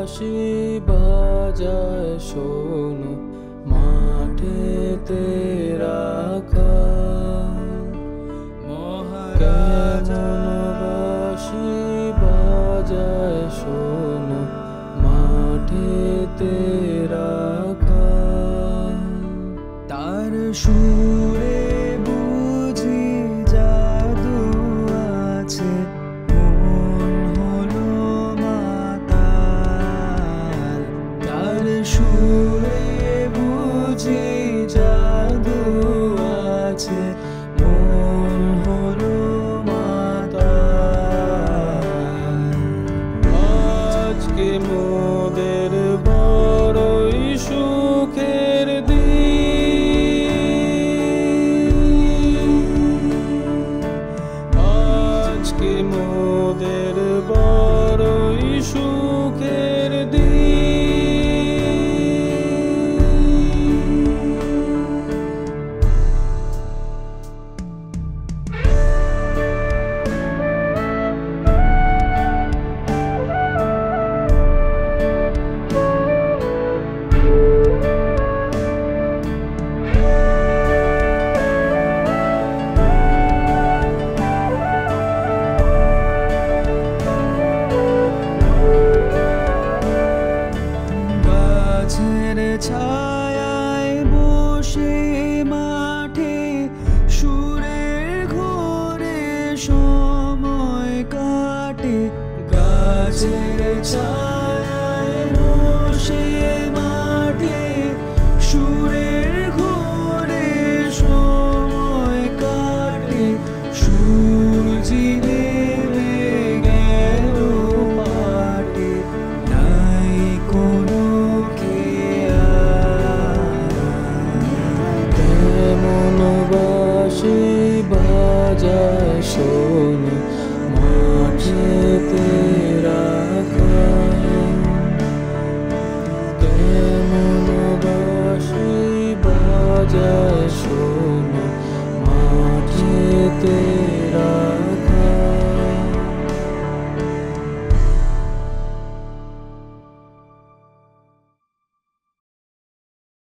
বাঁশি বাজায় শোনো মাঠেতে রাখা মহারাজা বাঁশি বাজায় শোনো মাঠেতে রাখা তার সুরে বুঝি জাদু আছে মন হলো মাতাল তার সুরে বুঝি জাদু আছে মন হলো মাতাল আজকে মোদের বড়ই সুখের আজকে মোদের বড়ই সুখের ছায়ায় বসে মাঠে সুরের ঘোরে সময় কাটে গাছের ছায়ায় বসে মাঠে